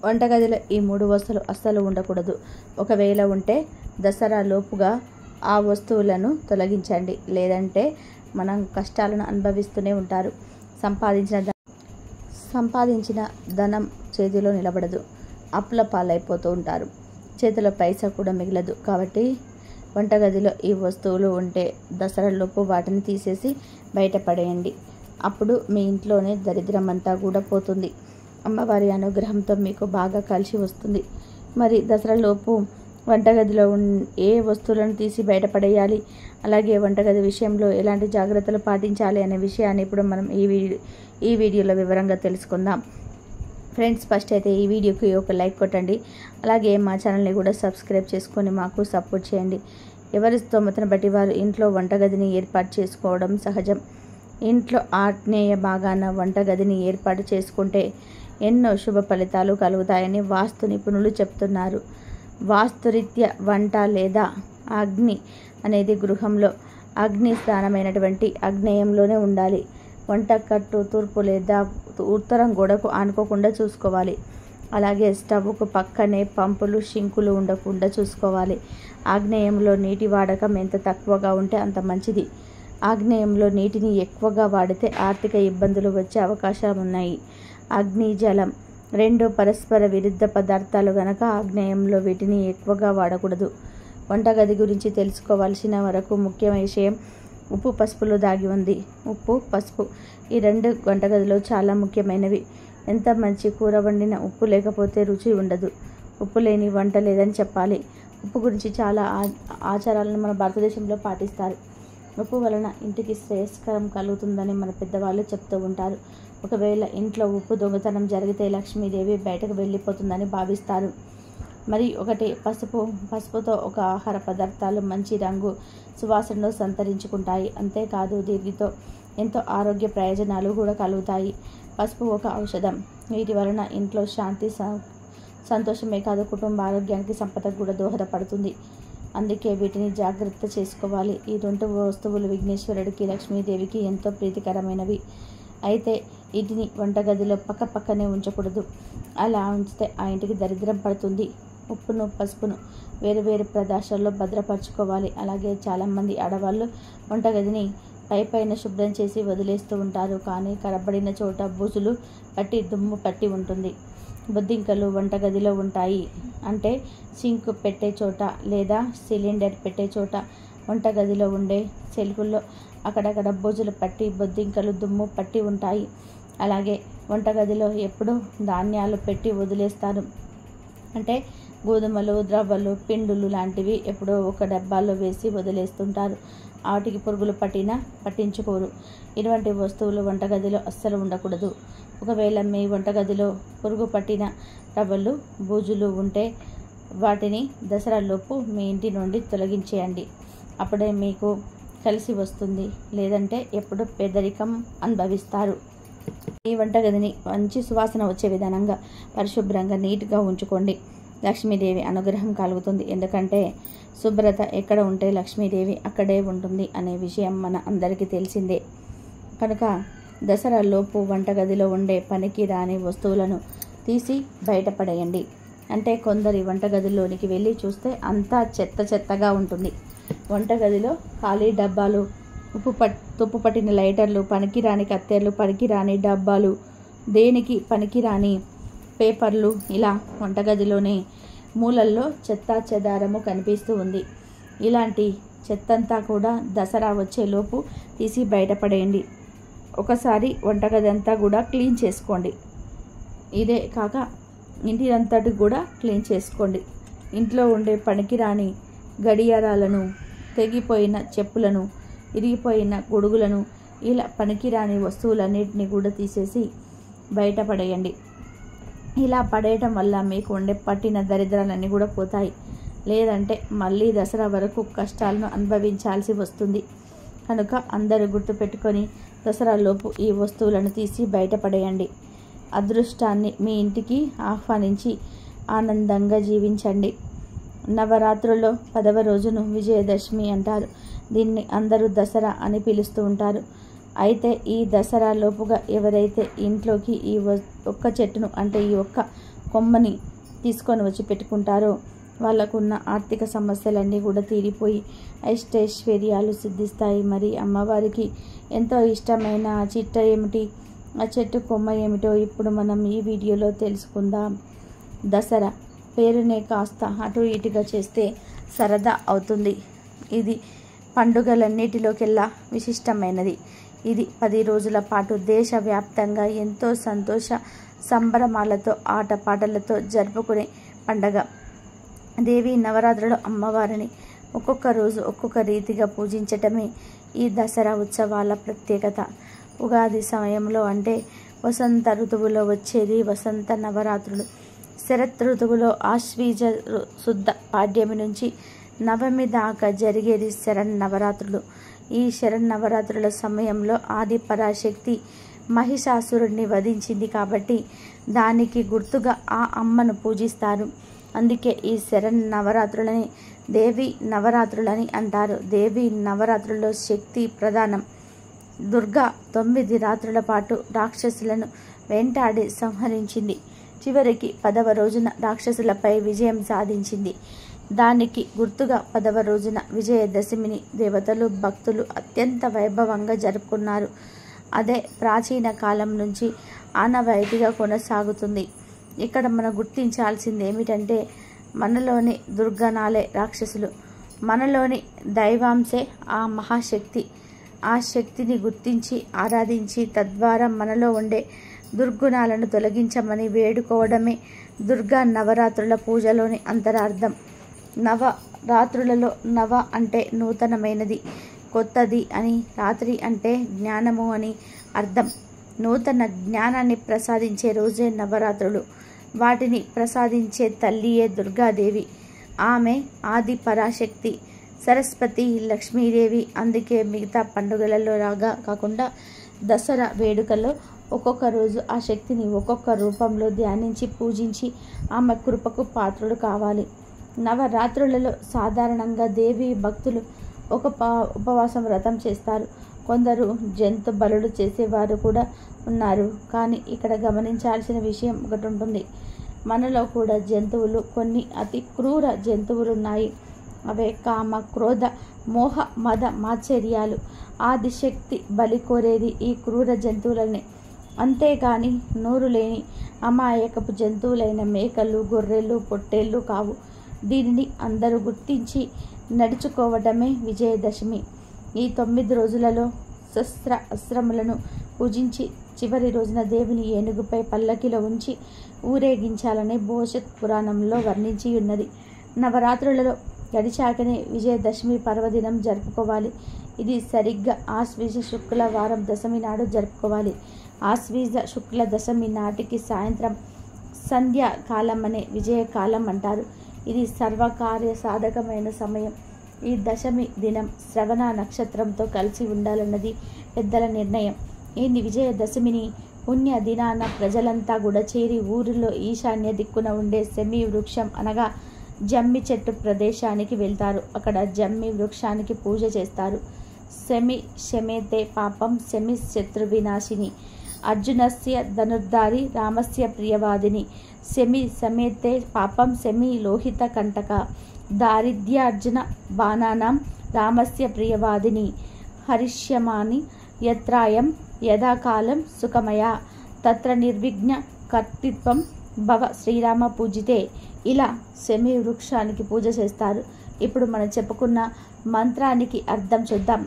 వంటగదిలో ఈ 3 వస్తువులు అస్సలు ఉండకూడదు. ఒకవేళ ఉంటే దసరా లోపుగా ఆ వస్తువులను తొలగించండి. లేదంటే మనం కష్టాలను అనుభవిస్తూనే ఉంటారు. సంపాదించిన ధనం చేతిలో నిలబడదు. అప్పుల పాలైపోతూ ఉంటారు. చేతిలో పైసా కూడా మిగలదు. కాబట్టి వంటగదిలో ఈ వస్తువులు ఉంటే దసరాలోపు వాటిని తీసేసి బయటపడేయండి. అప్పుడు మీ ఇంట్లోనే దరిద్రం అంతా కూడా పోతుంది. అమ్మవారి అనుగ్రహంతో మీకు బాగా కలిసి వస్తుంది. మరి దసరాలోపు వంటగదిలో ఏ వస్తువులను తీసి బయటపడేయాలి, అలాగే వంటగది విషయంలో ఎలాంటి జాగ్రత్తలు పాటించాలి అనే విషయాన్ని ఇప్పుడు మనం ఈ వీడియోలో వివరంగా తెలుసుకుందాం. ఫ్రెండ్స్, ఫస్ట్ అయితే ఈ వీడియోకి ఒక లైక్ కొట్టండి. అలాగే మా ఛానల్ని కూడా సబ్స్క్రైబ్ చేసుకొని మాకు సపోర్ట్ చేయండి. ఎవరి స్తోమతను బట్టి వారు ఇంట్లో వంటగదిని ఏర్పాటు చేసుకోవడం సహజం. ఇంట్లో ఆగ్నేయ భాగాన వంటగదిని ఏర్పాటు చేసుకుంటే ఎన్నో శుభ ఫలితాలు కలుగుతాయని వాస్తు నిపుణులు చెప్తున్నారు. వాస్తురీత్యా వంట లేదా అగ్ని అనేది గృహంలో అగ్ని స్థానమైనటువంటి ఆగ్నేయంలోనే ఉండాలి. వంటకట్టు తూర్పు లేదా ఉత్తరం గోడకు ఆనుకోకుండా చూసుకోవాలి. అలాగే స్టవ్కు పక్కనే పంపులు, షింకులు ఉండకుండా చూసుకోవాలి. ఆగ్నేయంలో నీటి వాడకం ఎంత తక్కువగా ఉంటే అంత మంచిది. ఆగ్నేయంలో నీటిని ఎక్కువగా వాడితే ఆర్థిక ఇబ్బందులు వచ్చే అవకాశాలు ఉన్నాయి. అగ్ని, జలం 2 పరస్పర విరుద్ధ పదార్థాలు గనక ఆగ్నేయంలో వీటిని ఎక్కువగా వాడకూడదు. వంటగది గురించి తెలుసుకోవాల్సిన వరకు ముఖ్యమైన విషయం ఉప్పు, పసుపులో దాగి ఉంది. ఉప్పు, పసుపు ఈ 2 వంటగదిలో చాలా ముఖ్యమైనవి. ఎంత మంచి కూర వండినా ఉప్పు లేకపోతే రుచి ఉండదు. ఉప్పు లేని వంట లేదని చెప్పాలి. ఉప్పు గురించి చాలా ఆచారాలను మన భారతదేశంలో పాటిస్తారు. ఉప్పు వలన ఇంటికి శ్రేయస్కరం కలుగుతుందని మన పెద్దవాళ్ళు చెప్తూ ఉంటారు. ఒకవేళ ఇంట్లో ఉప్పు దొంగతనం జరిగితే లక్ష్మీదేవి బయటకు వెళ్ళిపోతుందని భావిస్తారు. మరి ఒకటి పసుపుతో ఒక ఆహార పదార్థాలు మంచి రంగు, సువాసనను సంతరించుకుంటాయి. అంతేకాదు దీనితో ఎంతో ఆరోగ్య ప్రయోజనాలు కూడా కలుగుతాయి. పసుపు ఒక ఔషధం. వీటి వలన ఇంట్లో శాంతి, సంతోషమే కాదు కుటుంబ ఆరోగ్యానికి, సంపదకు కూడా దోహదపడుతుంది. అందుకే వీటిని జాగ్రత్త చేసుకోవాలి. ఈ 2 వస్తువులు విఘ్నేశ్వరుడికి, లక్ష్మీదేవికి ఎంతో ప్రీతికరమైనవి. అయితే వీటిని వంటగదిలో పక్కనే ఉంచకూడదు. అలా ఉంచితే ఆ ఇంటికి దరిద్రం పడుతుంది. ఉప్పును, పసుపును వేరు ప్రదేశాల్లో భద్రపరచుకోవాలి. అలాగే చాలామంది ఆడవాళ్ళు వంటగదిని పైన శుభ్రం చేసి వదిలేస్తూ ఉంటారు. కానీ కనబడిన చోట బూజులు పట్టి, దుమ్ము పట్టి ఉంటుంది. బొద్దింకలు వంటగదిలో ఉంటాయి. అంటే సింక్ పెట్టే చోట లేదా సిలిండర్ పెట్టే చోట, వంటగదిలో ఉండే సెల్ఫుల్లో అక్కడక్కడ బూజులు పట్టి, బొద్దింకలు, దుమ్ము పట్టి ఉంటాయి. అలాగే వంటగదిలో ఎప్పుడూ ధాన్యాలు పెట్టి వదిలేస్తారు. అంటే గోధుమలు, ద్రవ్వలు, పిండులు లాంటివి ఎప్పుడో ఒక డబ్బాలో వేసి వదిలేస్తుంటారు. వాటికి పురుగులు పట్టినా పట్టించుకోరు. ఇటువంటి వస్తువులు వంటగదిలో అస్సలు ఉండకూడదు. ఒకవేళ మీ వంటగదిలో పురుగు పట్టిన రవ్వలు, బూజులు ఉంటే వాటిని దసరాలోపు మీ ఇంటి నుండి తొలగించేయండి. అప్పుడే మీకు కలిసి వస్తుంది. లేదంటే ఎప్పుడు పేదరికం అనుభవిస్తారు. ఈ వంటగదిని మంచి సువాసన వచ్చే విధానంగా పరిశుభ్రంగా నీట్గా ఉంచుకోండి. లక్ష్మీదేవి అనుగ్రహం కలుగుతుంది. ఎందుకంటే శుభ్రత ఎక్కడ ఉంటే లక్ష్మీదేవి అక్కడే ఉంటుంది అనే విషయం మన అందరికీ తెలిసిందే. కనుక దసరాలోపు వంటగదిలో ఉండే పనికి రాని వస్తువులను తీసి బయటపడేయండి. అంటే కొందరి వంటగదిలోనికి వెళ్ళి చూస్తే అంతా చెత్తగా ఉంటుంది. వంటగదిలో ఖాళీ డబ్బాలు, తుప్పు పట్టిన లైటర్లు, పనికిరాని కత్తెర్లు, పనికిరాని డబ్బాలు, దేనికి పనికిరాని పేపర్లు, ఇలా వంటగదిలోనే మూలల్లో చెదారము కనిపిస్తూ ఉంది. ఇలాంటి చెత్తంతా కూడా దసరా వచ్చేలోపు తీసి బయటపడేయండి. ఒకసారి వంటగది అంతా కూడా క్లీన్ చేసుకోండి. ఇదే కాక ఇంటి అంతటి కూడా క్లీన్ చేసుకోండి. ఇంట్లో ఉండే పనికిరాని గడియారాలను, తెగిపోయిన చెప్పులను, ఇరిగిపోయిన గొడుగులను, ఇలా పనికిరాని వస్తువులన్నిటిని కూడా తీసేసి బయటపడేయండి. ఇలా పడేయటం వల్ల మీకు ఉండే పట్టిన దరిద్రాలన్నీ కూడా పోతాయి. లేదంటే మళ్ళీ దసరా వరకు కష్టాలను అనుభవించాల్సి వస్తుంది. కనుక అందరూ గుర్తుపెట్టుకొని దసరాలోపు ఈ వస్తువులను తీసి బయటపడేయండి. అదృష్టాన్ని మీ ఇంటికి ఆహ్వానించి ఆనందంగా జీవించండి. నవరాత్రుల్లో 10వ రోజును విజయదశమి అంటారు. దీన్ని అందరూ దసరా అని పిలుస్తూ ఉంటారు. అయితే ఈ దసరా లోపుగా ఎవరైతే ఇంట్లోకి ఈ ఒక్క చెట్టును, అంటే ఈ ఒక్క కొమ్మని తీసుకొని వచ్చి పెట్టుకుంటారో వాళ్ళకున్న ఆర్థిక సమస్యలన్నీ కూడా తీరిపోయి అష్టైశ్వర్యాలు సిద్ధిస్తాయి. మరి అమ్మవారికి ఎంతో ఇష్టమైన ఆ చిట్ట ఏమిటి, ఆ చెట్టు కొమ్మ ఏమిటో ఇప్పుడు మనం ఈ వీడియోలో తెలుసుకుందాం. దసరా పేరునే కాస్త అటు ఇటుగా చేస్తే సరదా అవుతుంది. ఇది పండుగలన్నిటిలోకెల్లా విశిష్టమైనది. ఇది 10 రోజుల పాటు దేశవ్యాప్తంగా ఎంతో సంతోష సంబరమాలతో ఆటపాటలతో జరుపుకునే పండగ. దేవి నవరాత్రులు అమ్మవారిని ఒక్కొక్క రోజు ఒక్కొక్క రీతిగా పూజించటమే ఈ దసరా ఉత్సవాల ప్రత్యేకత. ఉగాది సమయంలో అంటే వసంత ఋతువులో వచ్చేది వసంత నవరాత్రులు. శరత్ ఋతువులో ఆశ్వీజ శుద్ధ పాడ్యమి నుంచి నవమి దాకా జరిగేది శరన్నవరాత్రులు. ఈ శరన్నవరాత్రుల సమయంలో ఆది పరాశక్తి మహిషాసురుడిని వధించింది కాబట్టి దానికి గుర్తుగా ఆ అమ్మను పూజిస్తారు. అందుకే ఈ శరన్నవరాత్రులని దేవి నవరాత్రులని అంటారు. దేవి నవరాత్రుల్లో శక్తి ప్రధానం. దుర్గా 9 రాత్రుల పాటు రాక్షసులను వెంటాడి సంహరించింది. చివరికి 10వ రోజున రాక్షసులపై విజయం సాధించింది. దానికి గుర్తుగా 10వ రోజున విజయదశమిని దేవతలు భక్తులు అత్యంత వైభవంగా జరుపుకున్నారు. అదే ప్రాచీన కాలం నుంచి ఆనవాయితీగా కొనసాగుతుంది. ఇక్కడ మనం గుర్తించాల్సింది ఏమిటంటే మనలోని దుర్గణాలే రాక్షసులు, మనలోని దైవాంశే ఆ మహాశక్తి. ఆ శక్తిని గుర్తించి ఆరాధించి తద్వారా మనలో ఉండే దుర్గుణాలను తొలగించమని వేడుకోవడమే దుర్గా నవరాత్రుల పూజలోని అంతరార్థం. నవరాత్రులలో నవ అంటే నూతనమైనది, కొత్తది అని, రాత్రి అంటే జ్ఞానము అని అర్థం. నూతన జ్ఞానాన్ని ప్రసాదించే రోజే నవరాత్రులు. వాటిని ప్రసాదించే తల్లియే దుర్గాదేవి. ఆమె ఆది పరాశక్తి, సరస్వతి, లక్ష్మీదేవి. అందుకే మిగతా పండుగలలో లాగా కాకుండా దసరా వేడుకల్లో ఒక్కొక్క రోజు ఆ శక్తిని ఒక్కొక్క రూపంలో ధ్యానించి పూజించి ఆమె కృపకు పాత్రుడు కావాలి. నవరాత్రులలో సాధారణంగా దేవి భక్తులు ఒక ఉపవాసం వ్రతం చేస్తారు. కొందరు జంతు బలులు చేసేవారు కూడా ఉన్నారు. కానీ ఇక్కడ గమనించాల్సిన విషయం ఒకటి ఉంటుంది. మనలో కూడా జంతువులు, కొన్ని అతి క్రూర జంతువులు ఉన్నాయి. అవే కామ, క్రోధ, మోహ, మద, మాత్సర్యాలు. ఆదిశక్తి బలి కోరేది ఈ క్రూర జంతువులనే. అంతేగాని నోరు లేని అమాయకపు జంతువులైన మేకలు, గొర్రెలు, పొట్టేళ్ళు కావు. దీనిని అందరూ గుర్తించి నడుచుకోవటమే విజయదశమి. ఈ 9 రోజులలో శస్త్ర అస్త్రములను పూజించి చివరి రోజున దేవిని ఏనుగుపై పల్లకిలో ఉంచి ఊరేగించాలని భవిష్యత్ పురాణంలో వర్ణించి ఉన్నది. నవరాత్రులలో గడిచాకనే విజయదశమి పర్వదినం జరుపుకోవాలి. ఇది సరిగ్గా ఆశ్వీజ శుక్ల వారం దశమి నాడు జరుపుకోవాలి. ఆశ్వీజ శుక్ల దశమి నాటికి సాయంత్రం సంధ్యాకాలం అనే విజయకాలం అంటారు. ఇది సర్వకార్య సాధకమైన సమయం. ఈ దశమి దినం శ్రవణ నక్షత్రంతో కలిసి ఉండాలన్నది పెద్దల నిర్ణయం. ఈ విజయదశమిని పుణ్య దినాన ప్రజలంతా కూడా చేరి ఊరిలో ఈశాన్య దిక్కున ఉండే శమి వృక్షం అనగా జమ్మి చెట్టు ప్రదేశానికి వెళ్తారు. అక్కడ జమ్మి వృక్షానికి పూజ చేస్తారు. శమి శమేతే పాపం శమి శత్రు వినాశిని, అర్జునస్య ధనుర్ధారి రామస్య ప్రియవాదిని, శమి సమేతే పాపం శమి లోహిత కంటక, దారిద్ర్యార్జున బాణానాం రామస్య ప్రియవాదిని, హరిష్యమాని యత్రాయం యథాకాలం సుఖమయ తత్ర నిర్విఘ్న కర్తృత్వం భవ శ్రీరామ పూజితే. ఇలా శమి వృక్షానికి పూజ చేస్తారు. ఇప్పుడు మనం చెప్పుకున్న మంత్రానికి అర్థం చూద్దాం.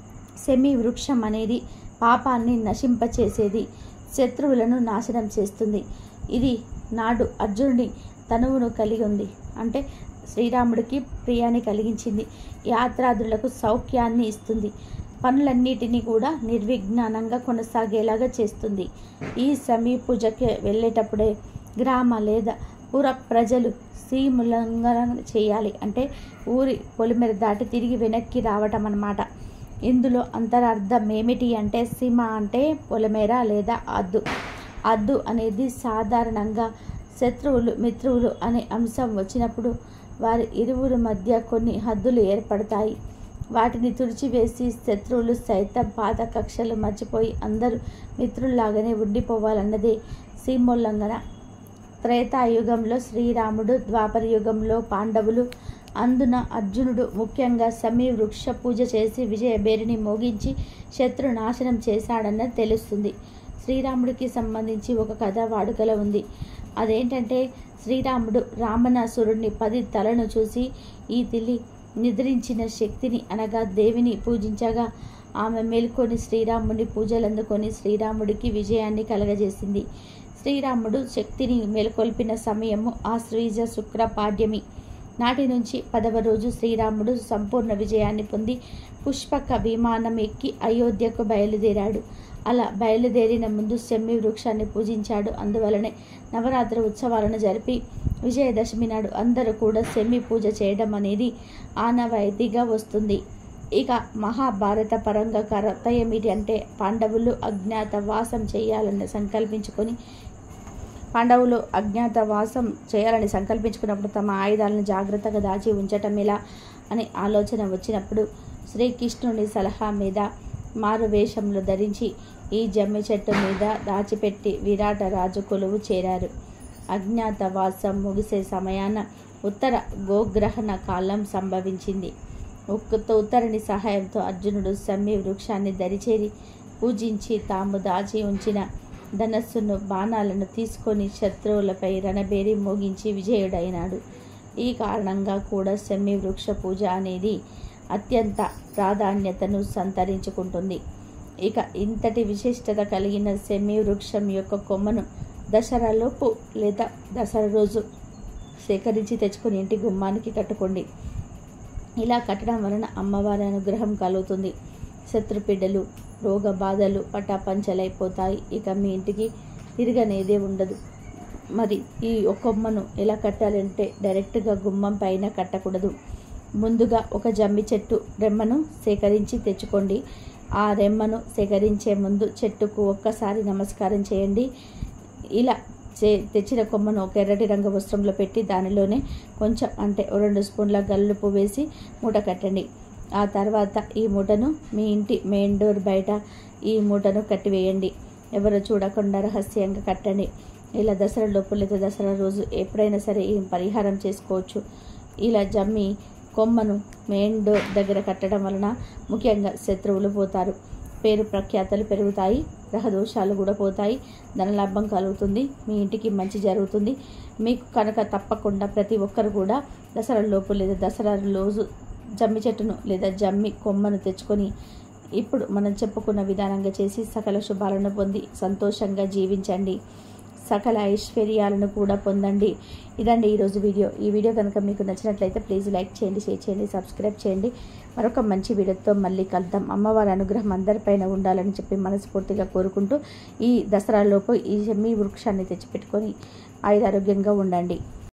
శమి వృక్షం అనేది పాపాన్ని నశింపచేసేది, శత్రువులను నాశనం చేస్తుంది. ఇది నాడు అర్జునుడి తనువును కలిగి ఉంది, అంటే శ్రీరాముడికి ప్రియాన్ని కలిగించింది. యాత్రాదులకు సౌఖ్యాన్ని ఇస్తుంది. పనులన్నిటినీ కూడా నిర్విఘ్నంగా కొనసాగేలాగా చేస్తుంది. ఈ శమి పూజకి వెళ్ళేటప్పుడే గ్రామ లేదా పుర ప్రజలు సీముల్లంఘన చేయాలి. అంటే ఊరి పొలిమేర దాటి తిరిగి వెనక్కి రావటం అన్నమాట. ఇందులో అంతరార్థం ఏమిటి అంటే సీమ అంటే పొలిమేర లేదా అద్దు. అద్దు అనేది సాధారణంగా శత్రువులు మిత్రువులు అనే అంశం వచ్చినప్పుడు వారి ఇరువురి మధ్య కొన్ని హద్దులు ఏర్పడతాయి. వాటిని తుడిచివేసి శత్రువులు సైతం పాత కక్షలు మర్చిపోయి అందరూ మిత్రుల్లాగానే ఉండిపోవాలన్నదే సీమోల్లంఘన. త్రేతాయుగంలో శ్రీరాముడు, ద్వాపర యుగంలో పాండవులు, అందున అర్జునుడు ముఖ్యంగా శమీ వృక్ష పూజ చేసి విజయభేరిని మోగించి శత్రు నాశనం చేశాడన్నది తెలుస్తుంది. శ్రీరాముడికి సంబంధించి ఒక కథ వాడుకలో ఉంది. అదేంటంటే, శ్రీరాముడు రామణాసురుడిని 10 తలను చూసి ఈ తిల్లి నిద్రించిన శక్తిని అనగా దేవిని పూజించగా ఆమె మేల్కొని శ్రీరాముడి పూజలు అందుకొని శ్రీరాముడికి విజయాన్ని కలగజేసింది. శ్రీరాముడు శక్తిని మేల్కొల్పిన సమయము ఆశ్వీజ శుక్ర పాడ్యమి నాటి నుంచి 10వ రోజు శ్రీరాముడు సంపూర్ణ విజయాన్ని పొంది పుష్పక విమానం ఎక్కి అయోధ్యకు బయలుదేరాడు. అలా బయలుదేరిన ముందు శమీ వృక్షాన్ని పూజించాడు. అందువలనే నవరాత్రి ఉత్సవాలను జరిపి విజయదశమి నాడు అందరూ కూడా శమీ పూజ చేయడం అనేది ఆనవాయితీగా వస్తుంది. ఇక మహాభారత పరంగా కథ ఏమిటి అంటే, పాండవులు అజ్ఞాతవాసం చేయాలని సంకల్పించుకున్నప్పుడు తమ ఆయుధాలను జాగ్రత్తగా దాచి ఉంచటం ఎలా అని ఆలోచన వచ్చినప్పుడు శ్రీకృష్ణుని సలహా మీద మారువేషంలో ధరించి ఈ జమ్మి చెట్టు మీద దాచిపెట్టి విరాట రాజు కొలువు చేరారు. అజ్ఞాతవాసం ముగిసే సమయాన ఉత్తర గోగ్రహణ కాలం సంభవించింది. ఉత్తరుని సహాయంతో అర్జునుడు శమీ వృక్షాన్ని దరిచేరి పూజించి తాము దాచి ఉంచిన ధనస్సును, బాణాలను తీసుకొని శత్రువులపై రణబేరి మోగించి విజయుడైనాడు. ఈ కారణంగా కూడా శమీ వృక్ష పూజ అనేది అత్యంత ప్రాధాన్యతను సంతరించుకుంటుంది. ఇక ఇంతటి విశిష్టత కలిగిన శమీ వృక్షం యొక్క కొమ్మను దసరాలోపు లేదా దసరా రోజు సేకరించి తెచ్చుకొని ఇంటి గుమ్మానికి కట్టుకోండి. ఇలా కట్టడం వలన అమ్మవారి అనుగ్రహం కలుగుతుంది. శత్రుపీడలు, రోగ బాధలు పటాపంచలైపోతాయి. ఇక మీ ఇంటికి తిరగనేదే ఉండదు. మరి ఈ కొమ్మను ఎలా కట్టాలంటే, డైరెక్ట్గా గుమ్మం పైన కట్టకూడదు. ముందుగా ఒక జమ్మి చెట్టు రెమ్మను సేకరించి తెచ్చుకోండి. ఆ రెమ్మను సేకరించే ముందు చెట్టుకు ఒక్కసారి నమస్కారం చేయండి. ఇలా తెచ్చిన కొమ్మను ఒక ఎర్రటి రంగు వస్త్రంలో పెట్టి దానిలోనే కొంచెం అంటే 2 స్పూన్ల గల్లుపు వేసి మూట కట్టండి. ఆ తర్వాత ఈ మూటను మీ ఇంటి మెయిన్ డోర్ బయట ఈ మూటను కట్టివేయండి. ఎవరు చూడకుండా రహస్యంగా కట్టండి. ఇలా దసరా లోపు లేదా దసరా రోజు ఎప్పుడైనా సరే ఈ పరిహారం చేసుకోవచ్చు. ఇలా జమ్మి కొమ్మను మెయిన్ డోర్ దగ్గర కట్టడం వలన ముఖ్యంగా శత్రువులు పోతారు, పేరు ప్రఖ్యాతలు పెరుగుతాయి, గ్రహదోషాలు కూడా పోతాయి, ధనలాభం కలుగుతుంది, మీ ఇంటికి మంచి జరుగుతుంది. మీకు కనుక తప్పకుండా ప్రతి ఒక్కరు కూడా దసరా లోపు లేదా దసరా రోజు జమ్మి చెట్టును లేదా జమ్మి కొమ్మను తెచ్చుకొని ఇప్పుడు మనం చెప్పుకున్న విధానంగా చేసి సకల శుభాలను పొంది సంతోషంగా జీవించండి, సకల ఐశ్వర్యాలను కూడా పొందండి. ఇదండి ఈరోజు వీడియో. ఈ వీడియో కనుక మీకు నచ్చినట్లయితే ప్లీజ్ లైక్ చేయండి, షేర్ చేయండి, సబ్స్క్రైబ్ చేయండి. మరొక మంచి వీడియోతో మళ్ళీ కలుద్దాం. అమ్మవారి అనుగ్రహం అందరిపైన ఉండాలని చెప్పి మనస్ఫూర్తిగా కోరుకుంటూ ఈ దసరాలోపు ఈ శమీ వృక్షాన్ని తెచ్చిపెట్టుకొని ఆయురారోగ్యంగా ఉండండి.